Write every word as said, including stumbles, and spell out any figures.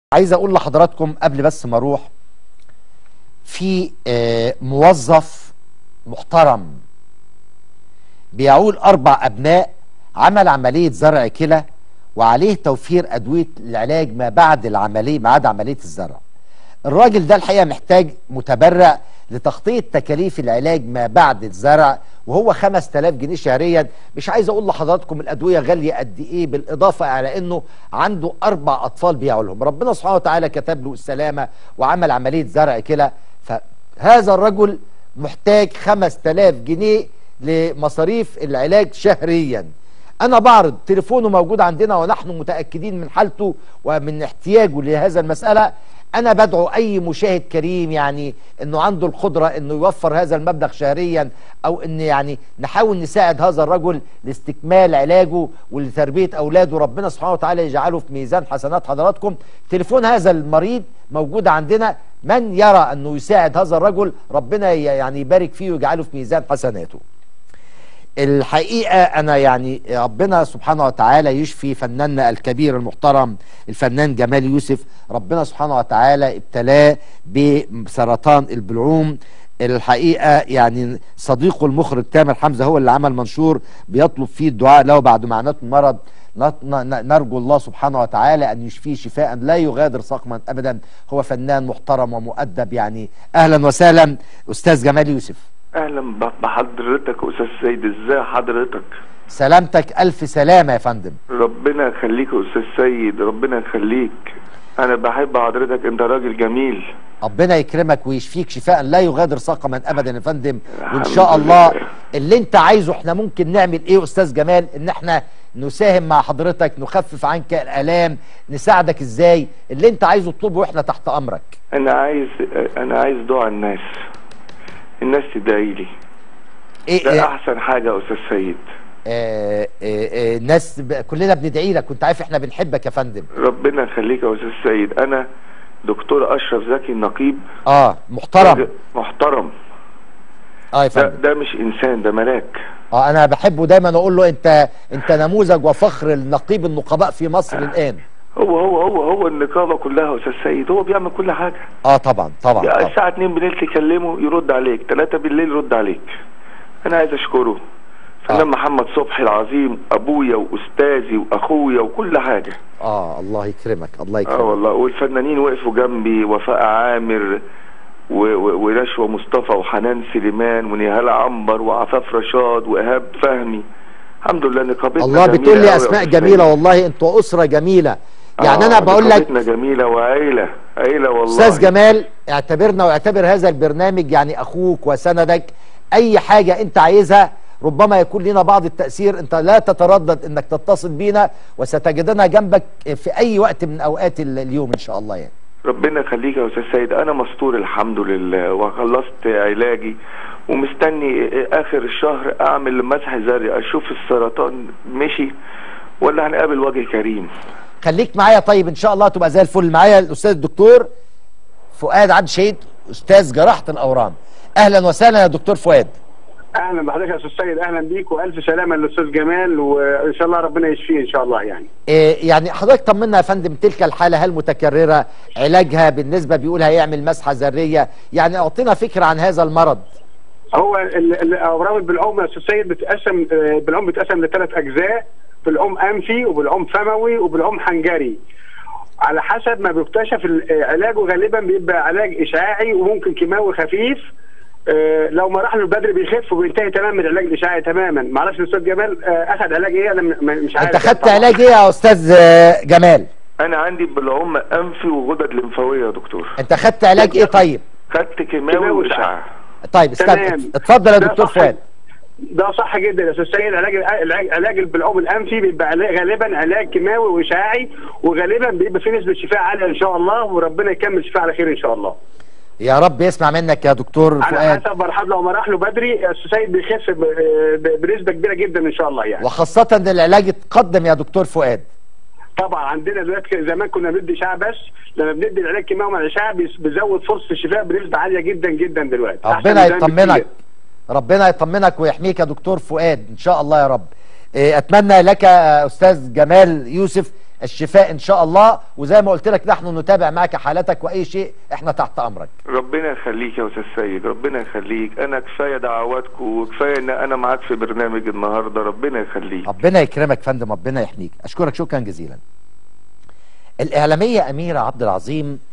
عايز اقول لحضراتكم قبل بس ما اروح في موظف محترم بيعول اربع ابناء، عمل عمليه زرع كلى وعليه توفير ادويه العلاج ما بعد العمليه ما بعد عمليه الزرع. الراجل ده الحقيقه محتاج متبرع لتغطيه تكاليف العلاج ما بعد الزرع، وهو خمسة آلاف جنيه شهريا. مش عايز اقول لحضراتكم الادويه غاليه قد ايه، بالاضافه على انه عنده اربع اطفال بيعولهم. ربنا سبحانه وتعالى كتب له السلامه وعمل عمليه زرع كلى، فهذا الرجل محتاج خمسة آلاف جنيه لمصاريف العلاج شهريا. أنا بعرض تليفونه موجود عندنا ونحن متأكدين من حالته ومن احتياجه لهذا المسألة. أنا بدعو أي مشاهد كريم يعني إنه عنده القدرة إنه يوفر هذا المبلغ شهريا، أو إن يعني نحاول نساعد هذا الرجل لاستكمال علاجه ولتربية أولاده. ربنا سبحانه وتعالى يجعله في ميزان حسنات حضراتكم. تليفون هذا المريض موجود عندنا، من يرى أنه يساعد هذا الرجل ربنا يعني يبارك فيه ويجعله في ميزان حسناته. الحقيقة أنا يعني ربنا سبحانه وتعالى يشفي فناننا الكبير المحترم الفنان جمال يوسف. ربنا سبحانه وتعالى ابتلاه بسرطان البلعوم. الحقيقة يعني صديقه المخرج تامر حمزة هو اللي عمل منشور بيطلب فيه الدعاء له بعد معاناة المرض. نرجو الله سبحانه وتعالى أن يشفيه شفاء لا يغادر سقما أبدا. هو فنان محترم ومؤدب يعني. أهلا وسهلا أستاذ جمال يوسف. اهلا بحضرتك استاذ سيد، ازاي حضرتك؟ سلامتك، الف سلامه يا فندم. ربنا يخليك يا استاذ سيد، ربنا يخليك. انا بحب حضرتك، انت راجل جميل. ربنا يكرمك ويشفيك شفاء لا يغادر سقما ابدا يا فندم. وان شاء الله اللي انت عايزه احنا ممكن نعمل ايه استاذ جمال، ان احنا نساهم مع حضرتك، نخفف عنك الالام، نساعدك ازاي. اللي انت عايزه اطلبه واحنا تحت امرك. انا عايز انا عايز دعاء الناس الناس تدعي لي. إيه ده إيه احسن حاجه يا استاذ سيد. آه آه آه الناس كلنا بندعي لك، كنت عارف احنا بنحبك يا فندم. ربنا يخليك يا استاذ سيد. انا دكتور اشرف زكي النقيب. اه محترم محترم. اه يا فندم. ده, ده مش انسان، ده ملاك. اه انا بحبه دايما اقول له انت انت نموذج وفخر النقيب النقباء في مصر آه. الان. هو هو هو هو النقابه كلها يا استاذ سيد، هو بيعمل كل حاجه. اه طبعا طبعا, يعني طبعًا. الساعه اتنين بالليل تكلمه يرد عليك، تلاتة بالليل يرد عليك. انا عايز اشكره فنان آه. محمد صبحي العظيم، ابويا واستاذي واخويا وكل حاجه. اه الله يكرمك الله يكرمك. اه والله. والفنانين وقفوا جنبي، وفاء عامر ونشوى مصطفى وحنان سليمان ونهال عنبر وعفاف رشاد وايهاب فهمي. الحمد لله نقابتنا الله بتقول لي اسماء جميله والله. انتوا اسره جميله يعني. آه انا بقول لك نقابتنا جميله وعيله عيله والله. استاذ جمال اعتبرنا واعتبر هذا البرنامج يعني اخوك وسندك. اي حاجه انت عايزها ربما يكون لنا بعض التأثير، انت لا تتردد انك تتصل بينا وستجدنا جنبك في اي وقت من اوقات اليوم ان شاء الله يعني. ربنا يخليك يا استاذ سيد. انا مستور الحمد لله وخلصت علاجي ومستني اخر الشهر اعمل مسح زرع اشوف السرطان مشي ولا هنقابل وجه كريم. خليك معايا طيب ان شاء الله تبقى زي الفل. معايا الاستاذ الدكتور فؤاد عبد الشهيد استاذ جراحه الاورام. اهلا وسهلا يا دكتور فؤاد. اهلا بحضرتك يا استاذ سيد، اهلا بيك والف سلامه للاستاذ جمال، وان شاء الله ربنا يشفيه ان شاء الله يعني. إيه يعني حضرتك طمنا يا فندم، تلك الحاله هل متكرره؟ علاجها بالنسبه بيقول هيعمل مسحه ذريه، يعني اعطينا فكره عن هذا المرض. هو اورام البلعوم يا استاذ سيد بتقسم، البلعوم بتقسم لثلاث اجزاء، بلعوم انفي وبلعوم فموي وبلعوم حنجري. على حسب ما بيكتشف علاجه غالبا بيبقى علاج اشعاعي وممكن كيماوي خفيف. آه لو ما راح له بدري بيخف وبينتهي تماما من العلاج الاشعاعي تماما. ما اعرفش الاستاذ جمال آه اخذ علاج ايه؟ انا مش عارف. انت خدت علاج ايه يا استاذ جمال؟ انا عندي بلعوم انفي وغدد لمفاويه يا دكتور. انت خدت علاج ايه طيب؟ خدت كيماوي واشعاع. طيب استنى اتفضل يا دكتور فؤاد. ده صح جدا يا استاذ سيد. علاج علاج البلعوم الانفي بيبقى غالبا علاج كيماوي واشعاعي، وغالبا بيبقى فيه نسبه شفاء عاليه ان شاء الله، وربنا يكمل شفاء على خير ان شاء الله. يا رب يسمع منك يا دكتور فؤاد. على حسب مرحله، لو ما راح له بدري يا استاذ سيد بيخف بنسبه كبيره جدا ان شاء الله يعني. وخاصه ان العلاج اتقدم يا دكتور فؤاد. طبعا عندنا دلوقتي زمان كنا بندي اشعاع بس، لما بندي العلاج كيماوي مع الاشعاع بيزود فرصه الشفاء بنسبه عاليه جدا جدا دلوقتي. ربنا يطمنك ربنا يطمنك ويحميك يا دكتور فؤاد ان شاء الله يا رب. اتمنى لك استاذ جمال يوسف الشفاء ان شاء الله. وزي ما قلت لك نحن نتابع معك حالتك واي شيء احنا تحت امرك. ربنا يخليك يا استاذ سيد، ربنا يخليك. انا كفايه دعواتكم وكفايه ان انا معاك في برنامج النهارده. ربنا يخليك. ربنا يكرمك فندم، ربنا يحميك. اشكرك شكرا جزيلا. الاعلاميه اميره عبد العظيم